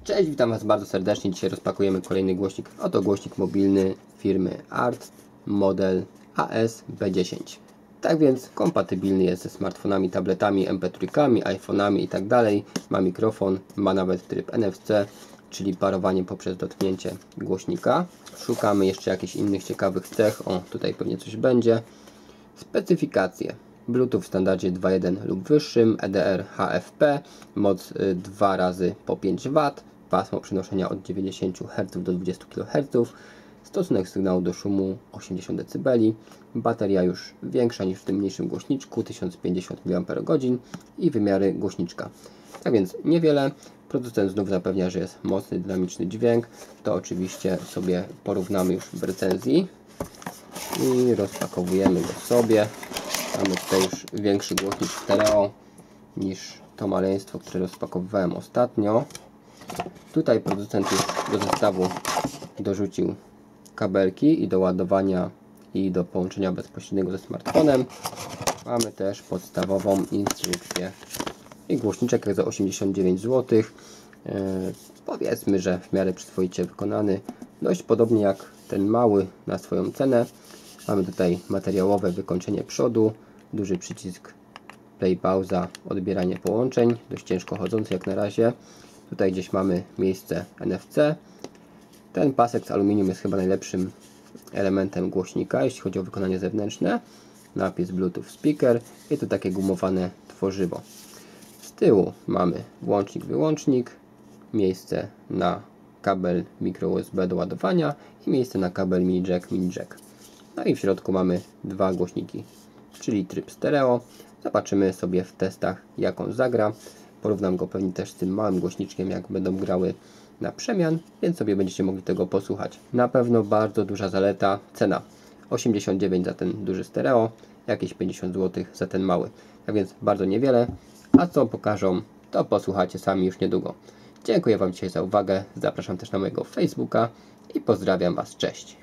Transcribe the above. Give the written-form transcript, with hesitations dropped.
Cześć, witam Was bardzo serdecznie. Dzisiaj rozpakujemy kolejny głośnik. Oto głośnik mobilny firmy ART, model AS-B10. Tak więc kompatybilny jest ze smartfonami, tabletami, MP3, iPhone'ami i tak dalej. Ma mikrofon, ma nawet tryb NFC, czyli parowanie poprzez dotknięcie głośnika. Szukamy jeszcze jakichś innych ciekawych cech. O, tutaj pewnie coś będzie. Specyfikacje. Bluetooth w standardzie 2.1 lub wyższym, EDR HFP, moc 2 razy po 5 W, pasmo przenoszenia od 90 Hz do 20 kHz, stosunek sygnału do szumu 80 dB, bateria już większa niż w tym mniejszym głośniczku, 1050 mAh i wymiary głośniczka. Tak więc niewiele. Producent znów zapewnia, że jest mocny, dynamiczny dźwięk. To oczywiście sobie porównamy już w recenzji i rozpakowujemy go sobie. Mamy tutaj już większy głośnik stereo niż to maleństwo, które rozpakowywałem ostatnio. Tutaj producent już do zestawu dorzucił kabelki i do ładowania i do połączenia bezpośredniego ze smartfonem. Mamy też podstawową instrukcję i głośniczek jak za 89 zł. Powiedzmy, że w miarę przyzwoicie wykonany. Dość podobnie jak ten mały na swoją cenę. Mamy tutaj materiałowe wykończenie przodu, duży przycisk play, pauza, odbieranie połączeń, dość ciężko chodzący jak na razie. Tutaj gdzieś mamy miejsce NFC. Ten pasek z aluminium jest chyba najlepszym elementem głośnika, jeśli chodzi o wykonanie zewnętrzne. Napis Bluetooth speaker i tu takie gumowane tworzywo. Z tyłu mamy włącznik, wyłącznik, miejsce na kabel micro USB do ładowania i miejsce na kabel mini jack. No i w środku mamy dwa głośniki, czyli tryb stereo. Zobaczymy sobie w testach, jak on zagra. Porównam go pewnie też z tym małym głośniczkiem, jak będą grały na przemian, więc sobie będziecie mogli tego posłuchać. Na pewno bardzo duża zaleta, cena 89 za ten duży stereo, jakieś 50 zł za ten mały. Tak więc bardzo niewiele, a co pokażą, to posłuchacie sami już niedługo. Dziękuję Wam dzisiaj za uwagę, zapraszam też na mojego Facebooka i pozdrawiam Was, cześć!